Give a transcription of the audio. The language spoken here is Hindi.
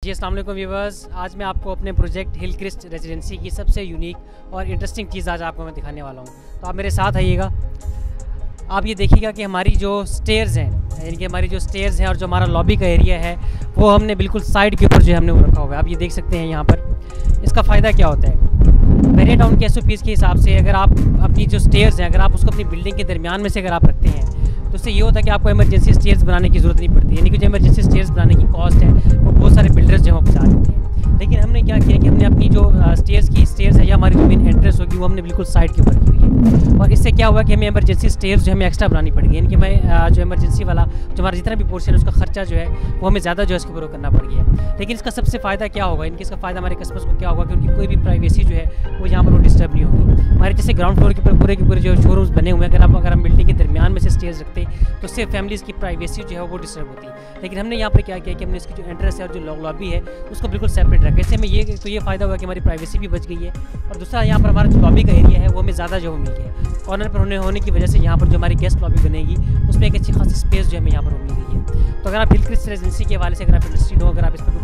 जी अस्सलाम वालेकुम व्यूअर्स, आज मैं आपको अपने प्रोजेक्ट हिल क्रिस्ट रेजिडेंसी की सबसे यूनिक और इंटरेस्टिंग चीज़ आज आपको मैं दिखाने वाला हूँ। तो आप मेरे साथ आइएगा। आप ये देखिएगा कि हमारी जो स्टेयर्स हैं, यानी कि हमारी जो स्टेयर्स हैं और जो हमारा लॉबी का एरिया है वो हमने बिल्कुल साइड के ऊपर जो है हमने वो रखा हुआ है। आप ये देख सकते हैं यहाँ पर। इसका फ़ायदा क्या होता है, वेरी टाउन के SOPs के हिसाब से अगर आप अपनी जो स्टेयर्स हैं अगर आप उसको अपनी बिल्डिंग के दरमियान में से अगर आप रखते हैं तो उससे ये होता है कि आपको इमरजेंसी स्टेयर्स बनाने की ज़रूरत नहीं पड़ती। यानी कि जो इमरजेंसी स्टेयर्स बनाने की कॉस्ट है वो बहुत सारे बिल्डर्स जो है वो बचा देते हैं। लेकिन हमने क्या किया कि हमने अपनी जो स्टेयर्स है या हमारी जो मेन एंट्रेंस होगी वो हमने बिल्कुल साइड के ऊपर की हुई है। और इससे क्या हुआ कि हमें इमरजेंसी स्टेयर्स जो हमें एक्स्ट्रा बनानी पड़ेगी। यानी कि मैं जो इमरजेंसी वाला जो हमारा जितना भी पोर्शन है उसका खर्चा जो है वो हमें ज़्यादा जो है इसके ऊपर करना पड़ गया है। लेकिन इसका सबसे फ़ायदा क्या होगा, इनकी इसका फ़ायदा हमारे कस्टमर्स को क्या होगा कि उनकी कोई भी प्राइवेसी जो है वो यहाँ पर वो डिस्टर्ब नहीं होगी। हमारे जैसे ग्राउंड फ्लोर के ऊपर पूरे के पूरे जो शोरूम्स बने हुए हैं, अगर हम बिल्डिंग के दरमियान में से स्टेयर्स रखते तो उससे फैमिलीज़ की प्राइवेसी जो है वो डिस्टर्ब होती है। लेकिन हमने यहाँ पर क्या किया कि हमने इसकी जो एंट्रेंस है और जो लॉबी है उसको बिल्कुल सेपरेट रखा। इससे हमें ये फ़ायदा हुआ कि हमारी प्राइवेसी भी बच गई है और दूसरा यहाँ पर हमारा जो लॉबी का एरिया है वो हमें ज़्यादा जो मिल गया है। कॉर्नर पर होने की वजह से यहाँ पर जो हमारी गेस्ट लॉबी बनेगी उसमें एक अच्छी खासी स्पेस जो हमें यहाँ पर मिल गई है। तो अगर आप हिल क्रिस्ट रेजिडेंसी के हवाले से अगर आप इंटरेस्टेड हो, अगर आप इस पर